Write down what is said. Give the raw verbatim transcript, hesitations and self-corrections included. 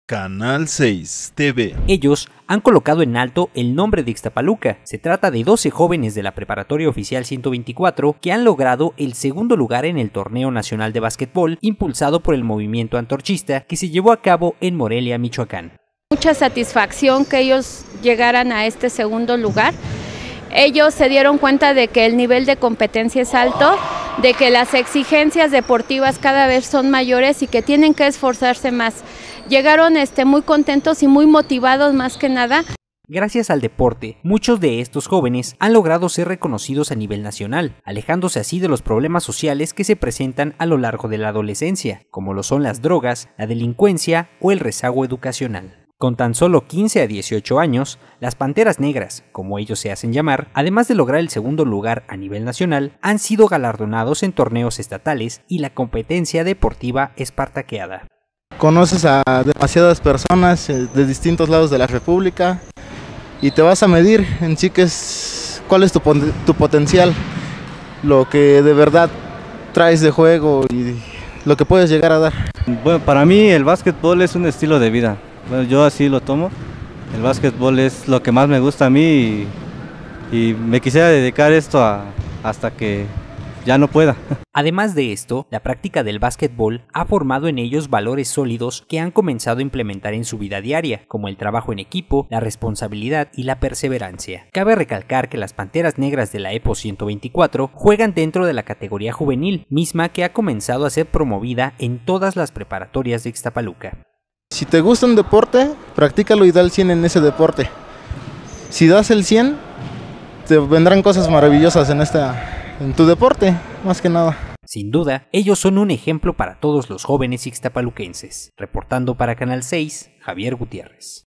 Canal seis T V. Ellos han colocado en alto el nombre de Ixtapaluca. Se trata de doce jóvenes de la Preparatoria Oficial ciento veinticuatro que han logrado el segundo lugar en el Torneo Nacional de Básquetbol impulsado por el movimiento antorchista que se llevó a cabo en Morelia, Michoacán. Mucha satisfacción que ellos llegaran a este segundo lugar. Ellos se dieron cuenta de que el nivel de competencia es alto, de que las exigencias deportivas cada vez son mayores y que tienen que esforzarse más. Llegaron este, muy contentos y muy motivados más que nada. Gracias al deporte, muchos de estos jóvenes han logrado ser reconocidos a nivel nacional, alejándose así de los problemas sociales que se presentan a lo largo de la adolescencia, como lo son las drogas, la delincuencia o el rezago educacional. Con tan solo quince a dieciocho años, las Panteras Negras, como ellos se hacen llamar, además de lograr el segundo lugar a nivel nacional, han sido galardonados en torneos estatales y la competencia deportiva espartaqueada. Conoces a demasiadas personas de distintos lados de la República y te vas a medir en sí que es, cuál es tu, tu potencial, lo que de verdad traes de juego y lo que puedes llegar a dar. Bueno, para mí el básquetbol es un estilo de vida. Bueno, yo así lo tomo. El básquetbol es lo que más me gusta a mí y, y me quisiera dedicar esto a, hasta que ya no pueda. Además de esto, la práctica del básquetbol ha formado en ellos valores sólidos que han comenzado a implementar en su vida diaria, como el trabajo en equipo, la responsabilidad y la perseverancia. Cabe recalcar que las Panteras Negras de la EPO ciento veinticuatro juegan dentro de la categoría juvenil, misma que ha comenzado a ser promovida en todas las preparatorias de Ixtapaluca. Si te gusta un deporte, practícalo y da el cien en ese deporte. Si das el cien, te vendrán cosas maravillosas en, esta, en tu deporte, más que nada. Sin duda, ellos son un ejemplo para todos los jóvenes ixtapaluquenses. Reportando para Canal seis, Javier Gutiérrez.